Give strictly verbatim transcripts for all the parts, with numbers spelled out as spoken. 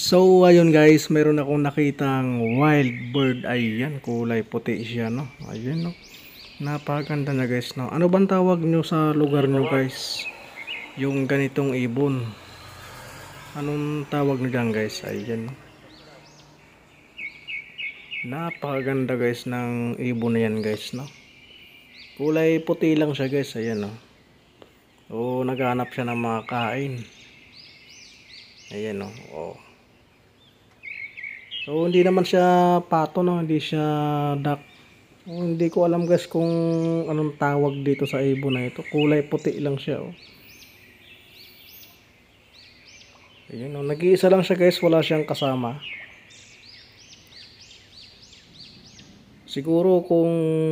So ayun guys, meron akong nakitang wild bird. Ayan, kulay puti siya, no. Ayun, no. Napakaganda na guys, no. Ano bang tawag nyo sa lugar nyo guys? Yung ganitong ibon. Anong tawag nyo dyan guys? Ayan, no. Napakaganda guys ng ibon na yan guys, no. Kulay puti lang siya guys, ayan, no. O naghanap siya ng mga kain. Ayan, no. Oh. So hindi naman siya pato, no, hindi siya duck. Oh, hindi ko alam guys kung anong tawag dito sa ibon na ito. Kulay puti lang siya, oh. Ayun, oh, nag-iisa lang siya guys, wala siyang kasama. Siguro kung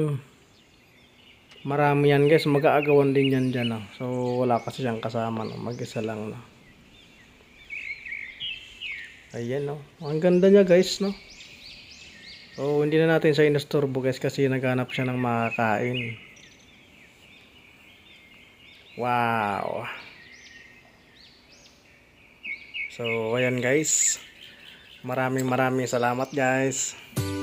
marami yan guys, mag-aagawan din yan dyan, oh. So wala kasi siyang kasama, no, mag-isa lang, no. Ayan, no, ang ganda niya guys, no. So hindi na natin siya inastorbo guys kasi naghanap siya ng makakain. Wow. So ayan guys, maraming maraming salamat guys.